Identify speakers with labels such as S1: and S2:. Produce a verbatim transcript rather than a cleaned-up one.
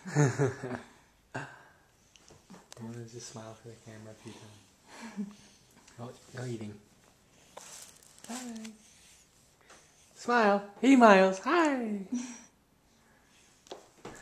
S1: I'm gonna just smile for the camera a few times. Oh, no eating. Hi. Smile. He miles. Hi.